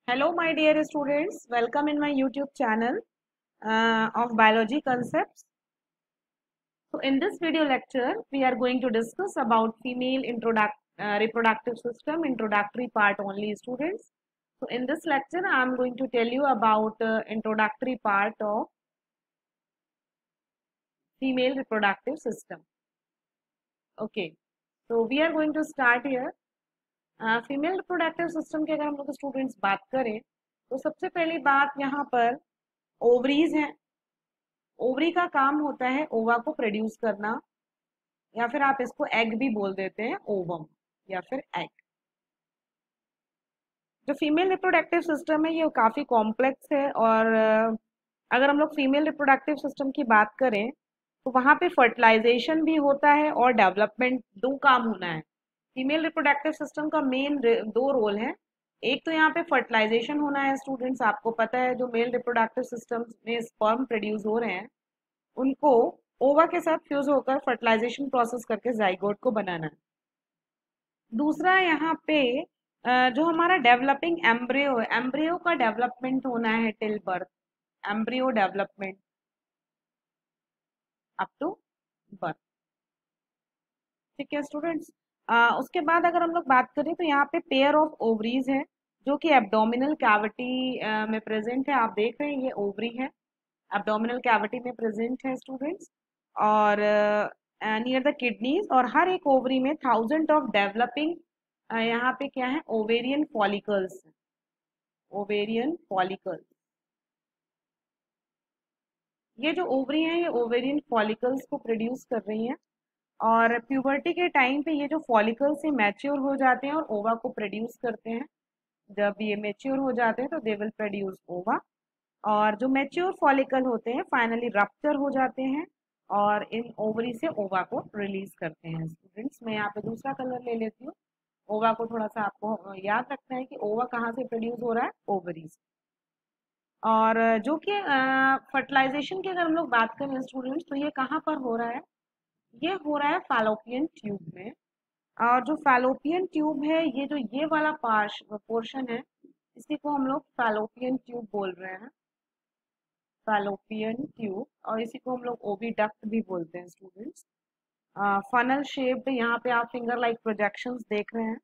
Hello, my dear students. Welcome in my YouTube channel of Biology Concepts. So, in this video lecture, we are going to discuss about female reproductive system, introductory part only, students. So, in this lecture, I am going to tell you about introductory part of female reproductive system. Okay. So, we are going to start here. Female reproductive system की अगर हम लोग students बात करें तो सबसे पहली बात यहाँ पर ओवरीज हैं। ओवरी का काम होता है ओवा को प्रोड्यूस करना, या फिर आप इसको एग भी बोल देते हैं, ओवम या फिर एग। जो फीमेल रिप्रोडक्टिव सिस्टम है ये काफ़ी कॉम्प्लेक्स है, और अगर हम लोग फीमेल रिप्रोडक्टिव सिस्टम की बात करें तो वहाँ पे फर्टिलाइजेशन भी होता है और डेवलपमेंट, दो काम होना है। फीमेल रिप्रोडक्टिव सिस्टम का मेन दो रोल है। एक तो यहाँ पे फर्टिलाइजेशन होना है स्टूडेंट्स, आपको पता है जो मेल रिप्रोडक्टिव सिस्टम में स्पर्म प्रोड्यूस हो रहे हैं उनको ओवा के साथ फ्यूज होकर फर्टिलाइजेशन प्रोसेस करके जाइगोट को बनाना है। दूसरा यहाँ पे जो हमारा डेवलपिंग एम्ब्रियो है, एम्ब्रियो का डेवलपमेंट होना है till birth, embryo development up to birth. ठीक है स्टूडेंट्स। उसके बाद अगर हम लोग बात करें तो यहाँ पे पेयर ऑफ ओवरीज है जो कि एब्डोमिनल कैविटी में प्रेजेंट है। आप देख रहे हैं ये ओवरी है, एब्डोमिनल कैविटी में प्रेजेंट है स्टूडेंट्स, और नियर द किडनीज। और हर एक ओवरी में थाउजेंड ऑफ डेवलपिंग यहाँ पे क्या है, ओवेरियन फॉलिकल्स, ओवेरियन फॉलिकल्स। ये जो ओवरी हैं ये ओवेरियन फॉलिकल्स को प्रोड्यूस कर रही हैं, और प्यूबर्टी के टाइम पे ये जो फॉलिकल्स से मैच्योर हो जाते हैं और ओवा को प्रोड्यूस करते हैं। जब ये मैच्योर हो जाते हैं तो दे विल प्रोड्यूस ओवा, और जो मैच्योर फॉलिकल होते हैं फाइनली रप्चर हो जाते हैं और इन ओवरी से ओवा को रिलीज करते हैं। स्टूडेंट्स मैं यहाँ पे दूसरा कलर ले लेती हूँ। ओवा को थोड़ा सा आपको याद रखना है कि ओवा कहाँ से प्रोड्यूस हो रहा है, ओवरी से। और जो कि फर्टिलाइजेशन की अगर हम लोग बात करें स्टूडेंट्स तो ये कहाँ पर हो रहा है, ये हो रहा है फैलोपियन ट्यूब में। और जो फैलोपियन ट्यूब है, ये जो ये वाला पोर्शन है, इसी को हम लोग फैलोपियन ट्यूब बोल रहे हैं, फैलोपियन ट्यूब। और इसी को हम लोग ओविडक्ट भी बोलते हैं स्टूडेंट्स। फनल शेप्ड यहाँ पे आप फिंगर लाइक प्रोजेक्शंस देख रहे हैं।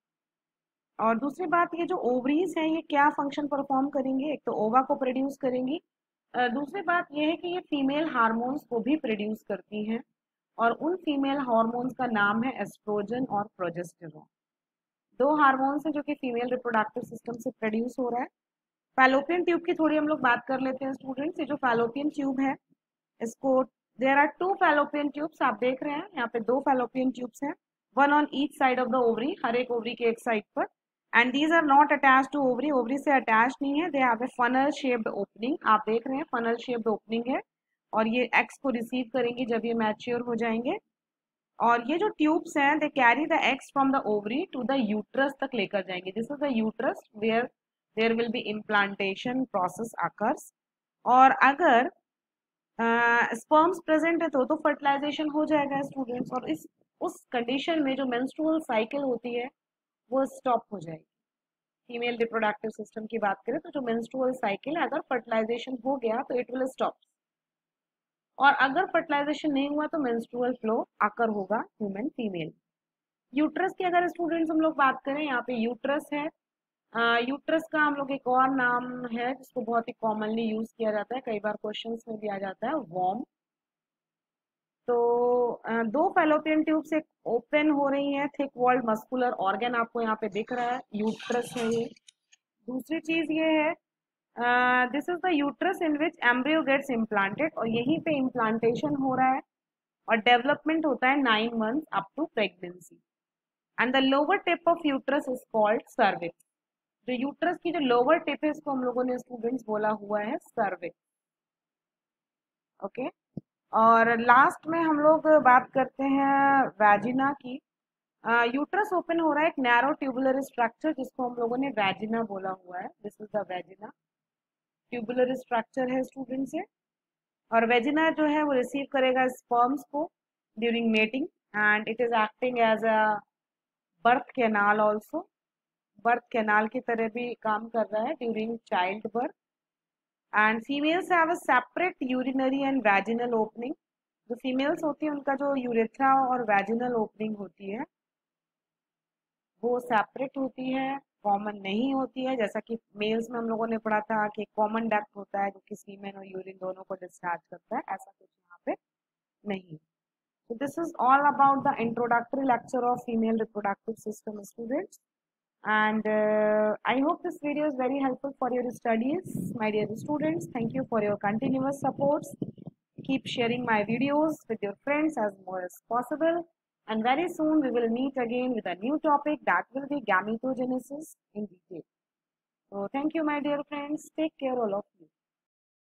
और दूसरी बात, ये जो ओवरीज हैं ये क्या फंक्शन परफॉर्म करेंगे, एक तो ओवा को प्रोड्यूस करेंगी, दूसरी बात ये है कि ये फीमेल हार्मोन्स को भी प्रोड्यूस करती हैं, और उन फीमेल हार्मोन्स का नाम है एस्ट्रोजन और प्रोजेस्टेरॉन। दो हार्मोन्स हैं जो कि फीमेल रिप्रोडक्टिव सिस्टम से प्रोड्यूस हो रहा है। फैलोपियन ट्यूब की थोड़ी हम लोग बात कर लेते हैं स्टूडेंट्स। ये जो फैलोपियन ट्यूब है इसको, there are two fallopian tubes, आप देख रहे हैं यहाँ पे दो फैलोपियन ट्यूब्स हैं, one on each side of the ovary, हर एक ओवरी के एक साइड पर। And these are not attach to ovary, ovary से अटैच नहीं है, they have a funnel shaped opening. आप देख रहे हैं फनल शेप्ड ओपनिंग है, और ये एग्स को रिसीव करेंगी जब ये मैच्योर हो जाएंगे। और ये जो ट्यूब्स हैं they carry the eggs from the ovary to the uterus तक लेकर जाएंगे। This is the uterus where there will be implantation process occurs. और अगर स्पर्म्स प्रेजेंट है तो फर्टिलाइजेशन हो जाएगा स्टूडेंट्स, और इस उस कंडीशन में जो मेंस्ट्रुअल साइकिल होती है वो स्टॉप हो जाएगी। फीमेल रिप्रोडक्टिव सिस्टम की बात करें तो जो मेंस्ट्रुअल साइकिल है, अगर फर्टिलाइजेशन हो गया तो इट विल स्टॉप, और अगर फर्टिलाइजेशन नहीं हुआ तो मेंस्ट्रुअल फ्लो आकर होगा ह्यूमन फीमेल। यूट्रस की अगर स्टूडेंट्स हम लोग बात करें, यहाँ पे यूट्रस है। यूट्रस का हम लोग एक और नाम है जिसको बहुत ही कॉमनली यूज किया जाता है, कई बार क्वेश्चंस में भी आ जाता है, वॉर्म। तो दो फैलोपियन ट्यूब्स एक ओपन हो रही हैं, थिक वॉल्ड मस्कुलर ऑर्गन आपको यहाँ पे दिख रहा है, यूट्रस है ये। दूसरी चीज ये है, this is the uterus in which embryo gets implanted, और यहीं पे इम्प्लांटेशन हो रहा है और डेवलपमेंट होता है 9 months up to pregnancy. And the lower tip of uterus is called cervix. जो यूट्रस की जो लोअर टिप है इसको हम लोगों ने स्टूडेंट्स बोला हुआ है सर्विक्स। ओके। और लास्ट में हम लोग बात करते हैं वैजिना की। यूट्रस ओपन हो रहा है एक नैरो ट्यूबुलर स्ट्रक्चर जिसको हम लोगों ने वैजिना बोला हुआ है, this is the vagina. Tubular structure है स्टूडेंट से, और वेजिना जो है वो रिसीव करेगा स्पर्म्स को during mating, and it is acting as a birth canal also. Birth canal की तरह भी काम कर रहा है during child birth. And females have a separate urinary and vaginal opening. जो फीमेल्स होती है उनका जो यूरेथ्रा और वैजिनल ओपनिंग होती है वो सेपरेट होती है, कॉमन नहीं होती है। जैसा कि मेल्स में हम लोगों ने पढ़ा था कि कॉमन डक्ट होता है जो कि सीमेन और यूरिन दोनों को डिस्चार्ज करता है, ऐसा कुछ यहाँ पे नहीं। So this is all about the introductory lecture of female reproductive system, students. And I hope this video is very helpful for your studies, my dear students. Thank you for your continuous supports. Keep sharing my videos with your friends as more as possible. And very soon we will meet again with a new topic that will be gametogenesis in detail. So thank you, my dear friends. Take care all of